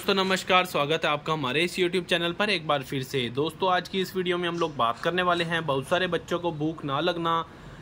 दोस्तों नमस्कार, स्वागत है आपका हमारे इस YouTube चैनल पर एक बार फिर से। दोस्तों आज की इस वीडियो में हम लोग बात करने वाले हैं बहुत सारे बच्चों को भूख ना लगना,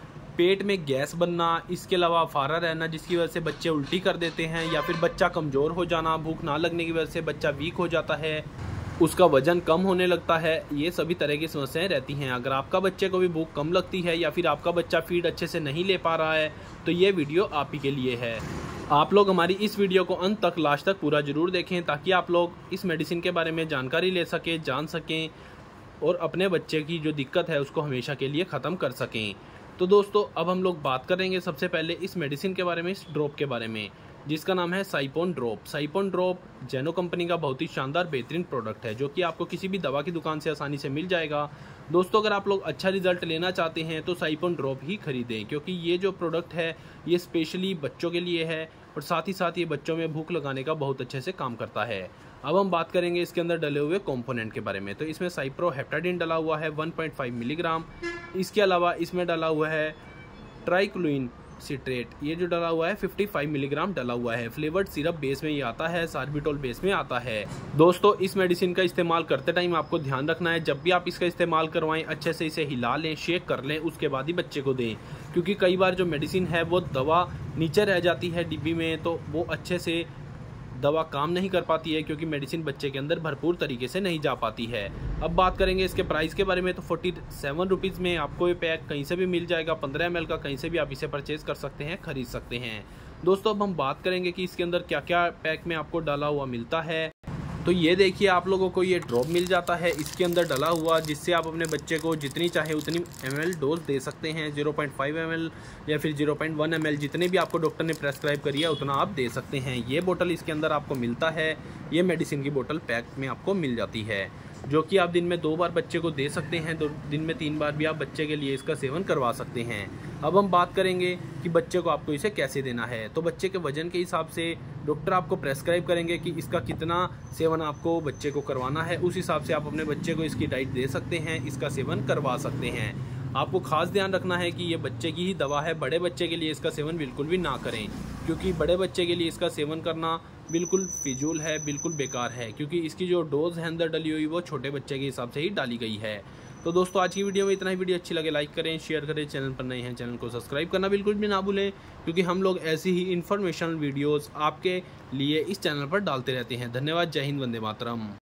पेट में गैस बनना, इसके अलावा फारा रहना जिसकी वजह से बच्चे उल्टी कर देते हैं, या फिर बच्चा कमज़ोर हो जाना, भूख ना लगने की वजह से बच्चा वीक हो जाता है, उसका वजन कम होने लगता है। ये सभी तरह की समस्याएं रहती हैं। अगर आपका बच्चे को भी भूख कम लगती है या फिर आपका बच्चा फीड अच्छे से नहीं ले पा रहा है तो ये वीडियो आप ही के लिए है। आप लोग हमारी इस वीडियो को अंत तक लास्ट तक पूरा ज़रूर देखें ताकि आप लोग इस मेडिसिन के बारे में जानकारी ले सकें, जान सकें और अपने बच्चे की जो दिक्कत है उसको हमेशा के लिए ख़त्म कर सकें। तो दोस्तों अब हम लोग बात करेंगे सबसे पहले इस मेडिसिन के बारे में, इस ड्रॉप के बारे में, जिसका नाम है साइपोन ड्रॉप। साइपोन ड्रॉप जेनो कंपनी का बहुत ही शानदार बेहतरीन प्रोडक्ट है जो कि आपको किसी भी दवा की दुकान से आसानी से मिल जाएगा। दोस्तों अगर आप लोग अच्छा रिजल्ट लेना चाहते हैं तो साइपोन ड्रॉप ही खरीदें, क्योंकि ये जो प्रोडक्ट है ये स्पेशली बच्चों के लिए है और साथ ही साथ ये बच्चों में भूख लगाने का बहुत अच्छे से काम करता है। अब हम बात करेंगे इसके अंदर डले हुए कंपोनेंट के बारे में। तो इसमें साइप्रोहेप्टाडिन डला हुआ है 1.5 मिलीग्राम। इसके अलावा इसमें डला हुआ है ट्राइक्लोइन सिट्रेट, ये जो डला हुआ है 55 मिलीग्राम डला हुआ है। फ्लेवर्ड सिरप बेस में ये आता है, सार्बिटोल बेस में आता है। दोस्तों इस मेडिसिन का इस्तेमाल करते टाइम आपको ध्यान रखना है, जब भी आप इसका इस्तेमाल करवाएं अच्छे से इसे हिला लें, शेक कर लें, उसके बाद ही बच्चे को दें। क्योंकि कई बार जो मेडिसिन है वो दवा नीचे रह जाती है डिब्बी में, तो वो अच्छे से दवा काम नहीं कर पाती है क्योंकि मेडिसिन बच्चे के अंदर भरपूर तरीके से नहीं जा पाती है। अब बात करेंगे इसके प्राइस के बारे में। तो 47 रुपीज़ में आपको ये पैक कहीं से भी मिल जाएगा। 15 ml का कहीं से भी आप इसे परचेज कर सकते हैं, खरीद सकते हैं। दोस्तों अब हम बात करेंगे कि इसके अंदर क्या क्या पैक में आपको डाला हुआ मिलता है। तो ये देखिए आप लोगों को ये ड्रॉप मिल जाता है इसके अंदर डला हुआ, जिससे आप अपने बच्चे को जितनी चाहे उतनी ml डोज दे सकते हैं। 0.5 ml या फिर 0.1 ml जितने भी आपको डॉक्टर ने प्रेस्क्राइब करी है उतना आप दे सकते हैं। ये बोतल इसके अंदर आपको मिलता है, ये मेडिसिन की बोतल पैक में आपको मिल जाती है, जो कि आप दिन में 2 बार बच्चे को दे सकते हैं। दिन में 3 बार भी आप बच्चे के लिए इसका सेवन करवा सकते हैं। अब हम बात करेंगे कि बच्चे को आपको इसे कैसे देना है। तो बच्चे के वजन के हिसाब से डॉक्टर आपको प्रेस्क्राइब करेंगे कि इसका कितना सेवन आपको बच्चे को करवाना है। उस हिसाब से आप अपने बच्चे को इसकी डाइट दे सकते हैं, इसका सेवन करवा सकते हैं। आपको खास ध्यान रखना है कि ये बच्चे की ही दवा है, बड़े बच्चे के लिए इसका सेवन बिल्कुल भी ना करें, क्योंकि बड़े बच्चे के लिए इसका सेवन करना बिल्कुल फिजूल है, बिल्कुल बेकार है, क्योंकि इसकी जो डोज है अंदर डली हुई वो छोटे बच्चे के हिसाब से ही डाली गई है। तो दोस्तों आज की वीडियो में इतना ही। वीडियो अच्छी लगे लाइक करें, शेयर करें, चैनल पर नए हैं चैनल को सब्सक्राइब करना बिल्कुल भी ना भूलें, क्योंकि हम लोग ऐसी ही इन्फॉर्मेशनल वीडियोज़ आपके लिए इस चैनल पर डालते रहते हैं। धन्यवाद, जय हिंद, वंदे मातरम।